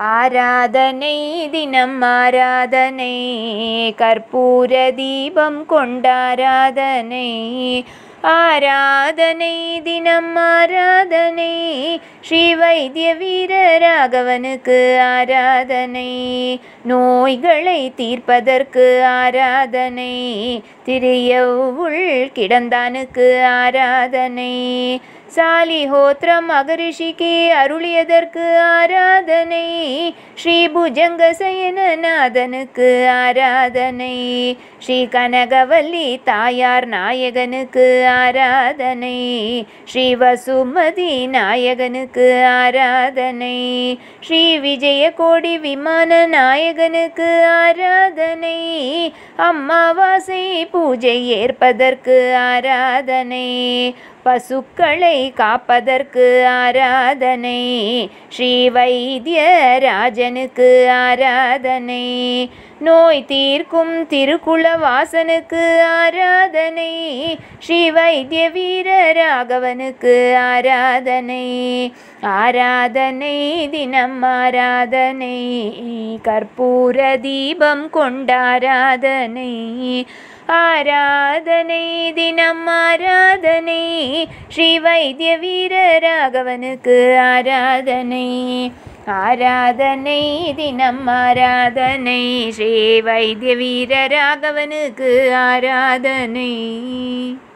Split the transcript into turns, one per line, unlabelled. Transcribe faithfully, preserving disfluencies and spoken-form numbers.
ஆராதனை தினம் ஆராதனை, கற்பூர தீபம் கொண்டாராதனை. ஆராதனை தினம் ஆராதனை, ஸ்ரீ வைத்திய வீர ராகவனுக்கு ஆராதனை. நோய்களை தீர்ப்பதற்கு ஆராதனை, திரியவுள் கிடந்தானுக்கு ஆராதனை. சாலிஹோத்ர மகரிஷிக்கு அருளியதற்கு ஆராதனை, ஸ்ரீ புஜங்க சயனநாதனுக்கு ஆராதனை. ஸ்ரீ கனகவல்லி தாயார் நாயகனுக்கு ஆராதனை, ஸ்ரீ வசுமதி நாயகனுக்கு ஆராதனை. ஸ்ரீ விஜய கோடி விமான நாயகனுக்கு ஆராதனை. அம்மாவாசை பூஜை ஏற்பதற்கு ஆராதனை, பசுக்களை காப்பதற்கு ஆராதனை. ஸ்ரீ வைத்திய ராஜனுக்கு ஆராதனை. நோய் தீர்க்கும் திருக்குல வாசனுக்கு ஆராதனை, ஸ்ரீ வைத்திய வீர ராகவனுக்கு ஆராதனை. ஆராதனை தினம் ஆராதனை, கற்பூர தீபம் கொண்டாராதனை. ஆராதனை தினம் ஆராதனை, ஸ்ரீ வைத்திய வீர ராகவனுக்கு ஆராதனை. ஆராதனை தினம் ஆராதனை, ஸ்ரீ வைத்திய வீர ராகவனுக்கு ஆராதனை.